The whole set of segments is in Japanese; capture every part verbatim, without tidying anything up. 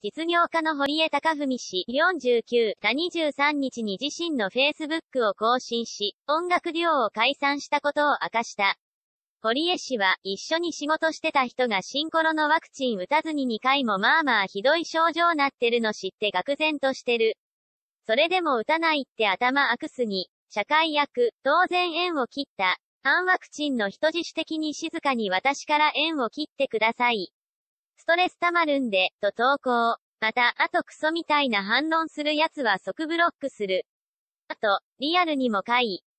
実業家の堀江貴文氏よんじゅうきゅうがにじゅうさんにちに自身のフェイスブックを更新し、音楽デュオを解散したことを明かした。堀江氏は、一緒に仕事してた人が新コロのワクチン打たずににかいもまあまあひどい症状なってるの知って愕然としてる。それでも打たないって頭悪すぎ。社会役、当然縁を切った。反ワクチンの人自主的に静かに私から縁を切ってください。ストレス溜まるんで、と投稿。また、あとクソみたいな反論するやつは即ブロックする。あと、リアルにも怪異。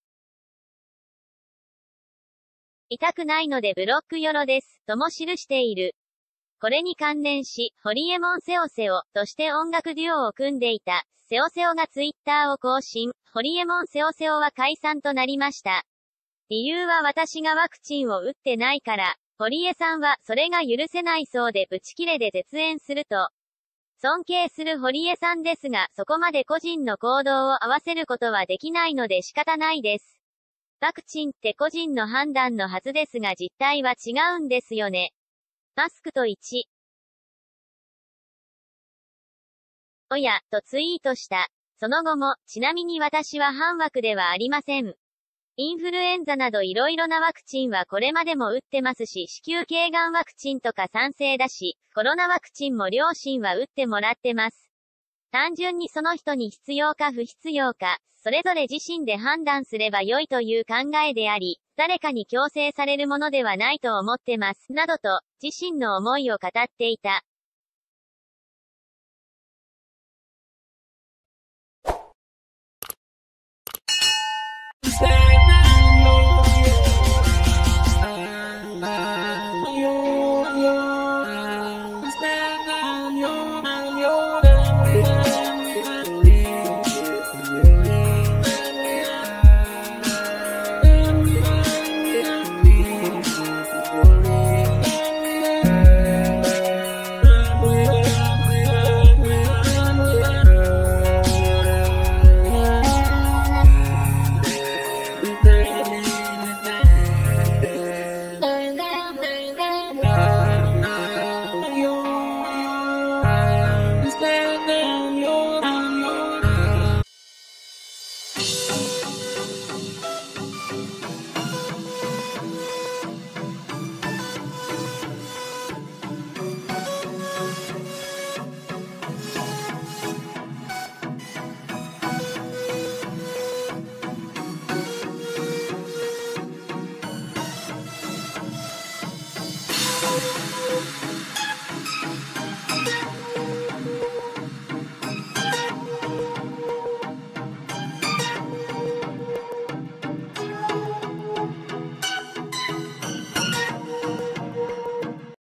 痛くないのでブロックよろです、とも記している。これに関連し、ホリエモンセオセオ、として音楽デュオを組んでいた、セオセオがツイッターを更新、ホリエモンセオセオは解散となりました。理由は私がワクチンを打ってないから、堀江さんはそれが許せないそうでブチ切れで絶縁すると。尊敬する堀江さんですが、そこまで個人の行動を合わせることはできないので仕方ないです。ワクチンって個人の判断のはずですが実態は違うんですよね。マスクといち。おや、とツイートした。その後も、ちなみに私は反ワクではありません。インフルエンザなど色々なワクチンはこれまでも打ってますし、子宮頸がんワクチンとか賛成だし、コロナワクチンも両親は打ってもらってます。単純にその人に必要か不必要か、それぞれ自身で判断すれば良いという考えであり、誰かに強制されるものではないと思ってます、などと、自身の思いを語っていた。